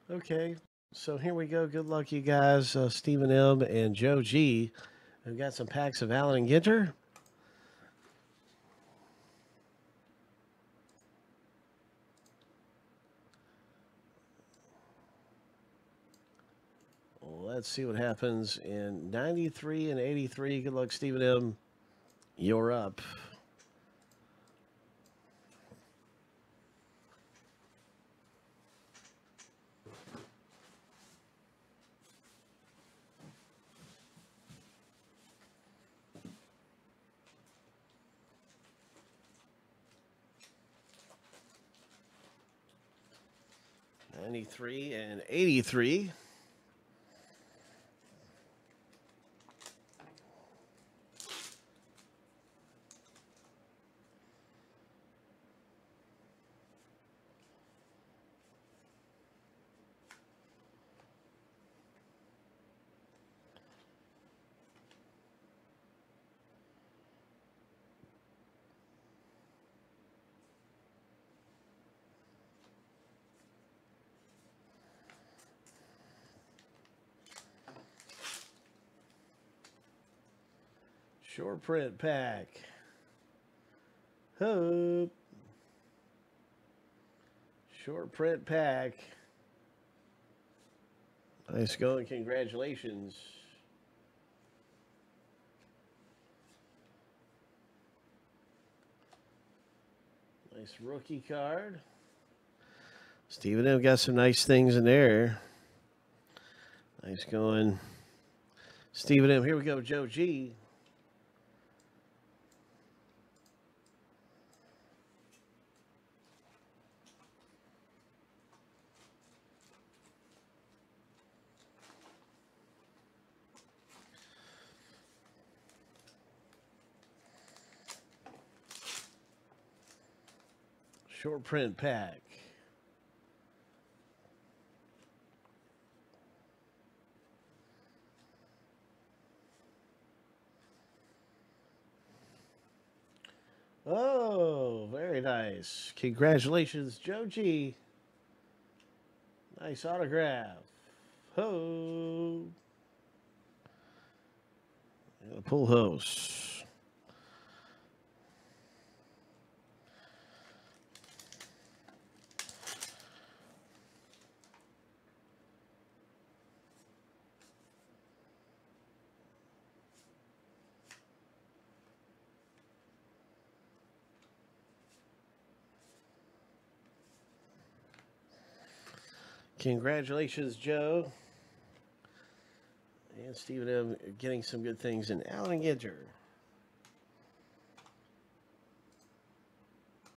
Okay, so here we go. Good luck, you guys. Stephen M. and Joe G. We've got some packs of Allen and Ginter. Let's see what happens in 93 and 83. Good luck, Stephen M. You're up. '93 and '83. Short print pack. Hope. Short print pack. Nice going. Congratulations. Nice rookie card. Stephen M. got some nice things in there. Nice going. Stephen M. Here we go. Joe G. Short print pack. Oh, very nice. Congratulations, Joe G. Nice autograph. Ho. And a pull host. Congratulations, Joe. And Stephen M. getting some good things in Allen and Ginter.